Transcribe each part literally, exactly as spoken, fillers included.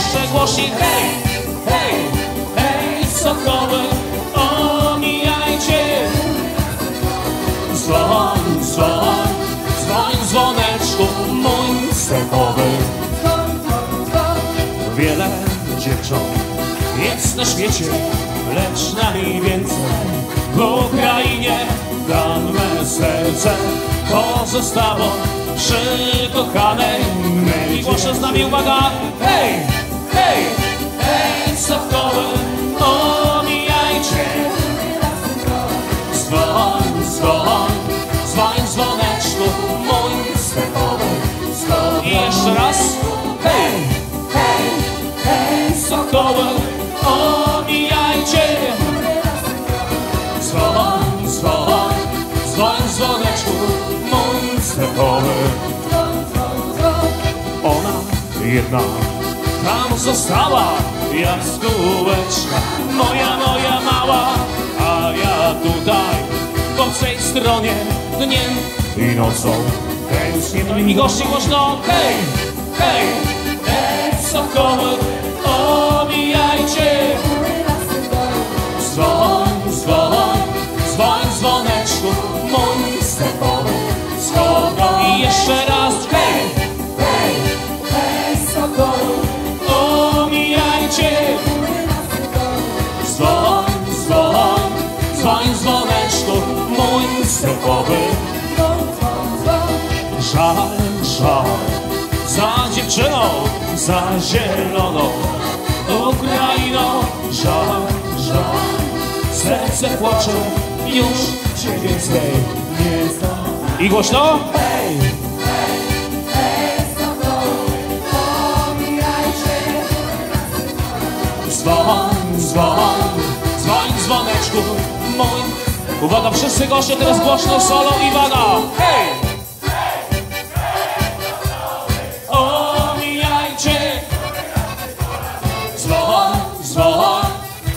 jeszcze głośniej. Hej, hej, hej, Sokoły, omijajcie. Dzwoń, dzwoń, dzwoń, dzwoneczku mój sercowy. Wiele dziewcząt jest na świecie, lecz nami więcej. W Ukrainie tam me serce pozostało przy kochanej mej. Głośno z nami, uwaga! Hej, hej, hej, Sokoły, omijajcie. Dzwoń, dzwoń, dzwoń, dzwoneczku mój sercowy. I jeszcze raz. Hej, hej, hej, Sokoły, omijajcie. Dzwoń, dzwoń, dzwoń, dzwoneczku mój sercowy. Ona jedna tam została, jaskółeczka moja, moja mała. A ja tutaj po tej stronie dniem i nocą tęsknię. I gości głośno. Hej, hej, hej, Sokoły, omijajcie. Dzwoń, dzwoń, dzwoń, dzwoneczku mój sercowy. I jeszcze raz. Hej, hej, hej, Sokoły, omijajcie. Dzwoń, dzwoń, dzwoń, dzwoneczku mój sercowy. Żal, żal za dziewczyną, za zieloną Ukrainą. Żal, żal, serce płacze, już cię więcej nie znam. I głośno? Hej, hej, hej, Sokoły, omijajcie. Dzwoń, dzwoń, dzwoń, dzwoneczku mój. Uwaga, wszyscy goście, teraz głośno solo i uwaga. Hej, hej, hej, omijajcie. Dzwoń, dzwoń.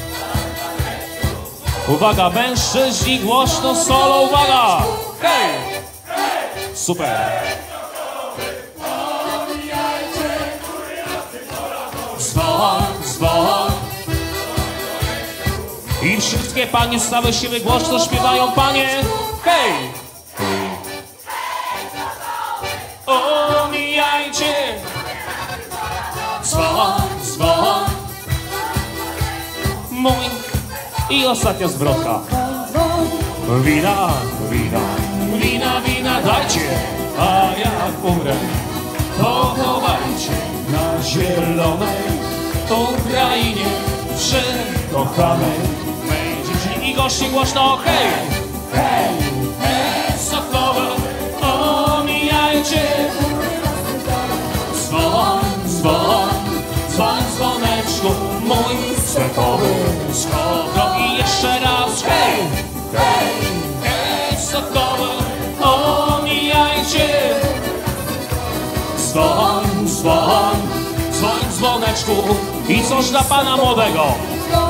Uwaga, mężczyźni, głośno solo, uwaga. Hej, super. Dzwoń, dzwoń. I wszystkie panie z całej siły głośno śpiewają, panie. Hej! Omijajcie. Dzwoń, dzwoń. Mój. I ostatnia zwrotka. Wina, wina, wina, wina dajcie, a jak umrę, to chowajcie na zielonej Ukrainie, przy kochanej mej dziewczynie. I gości głośno. Hej, hej, hej, Sokoły, omijajcie. Dzwoń, dzwoń, dzwoń, dzwoneczku mój sercowy. Skoro i jeszcze raz. Hej, hej, hej, Sokoły, omijajcie. Dzwoń, dzwoń, dzwoń, dzwoneczku. I coś dla pana młodego.